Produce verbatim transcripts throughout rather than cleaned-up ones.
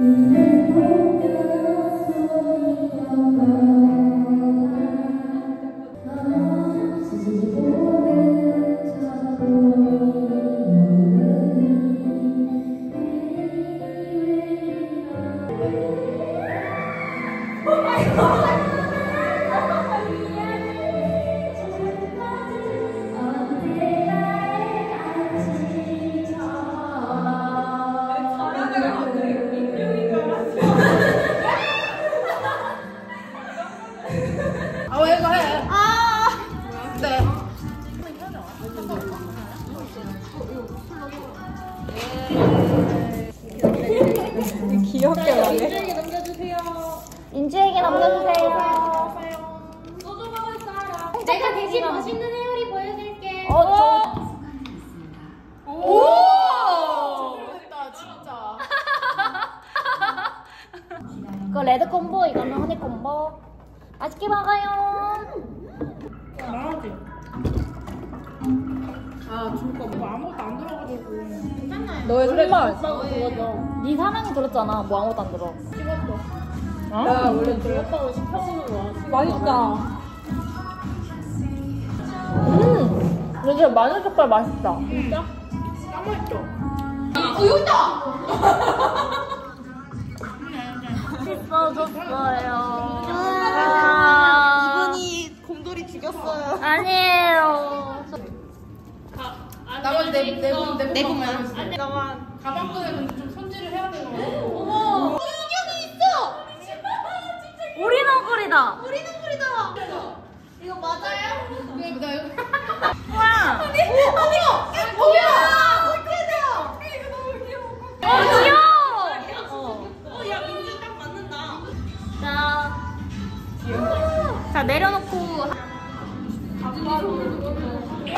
귀엽게 나네. 인주에게 넘겨주세요. 인주에게 넘겨주세요. 소주 먹을 사람. 내가 대신 멋있는 헤어리 보여줄게. 어, 저... 오! 좋겠다, 진짜. 이거 레드 콤보, 이거는 허니 콤보. 맛있게 먹어요. 말하지. 아, 줄까 뭐 아무것도 안 들어가지고. 괜찮나요? 너의 손맛. 그거죠. 네 사랑이 들었잖아. 뭐 아무것도 안 들어. 찍었어. 어? 나 원래 들었다고 시켜보는 거야. 맛있다. 음, 근데 마늘 젓갈 맛있다. 진짜? 짱 맛있죠? 어, 여기 있다! 씻어줬어요. 이분이 곰돌이 죽였어요. 아니에요. 나머지 네, 네 분, 네 분만. 나만. 가방끈에 근데 좀 손질을 해야 되는 거. 어머, 여기 있어. 우리 너구리다. 우리 눈물이다. 이거 맞아요? 네, 나 이거. 와. 아니, 아니, 이게 뭐야? 어떻게 돼요? 이거 너무 귀여워. 어, 귀여워. 어, 야 민주 딱 맞는다. 자, 자 내려놓고. 예.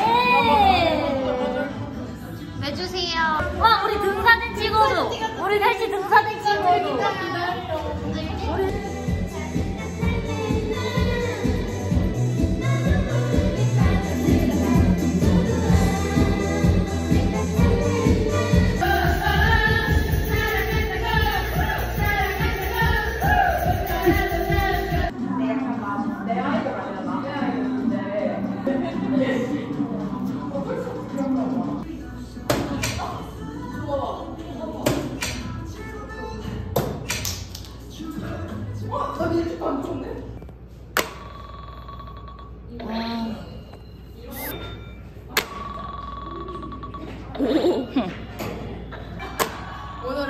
내주세요. 와, 우리 등사진 찍어줘. 우리 셋이 등사진 찍어줘. 우리. 오늘은.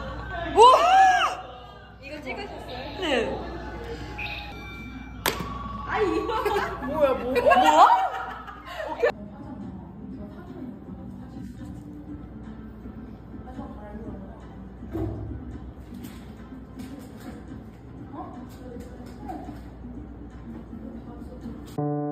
이거 찍으셨어요? 네. 아이 이거. 뭐야, 뭐? 뭐? 어?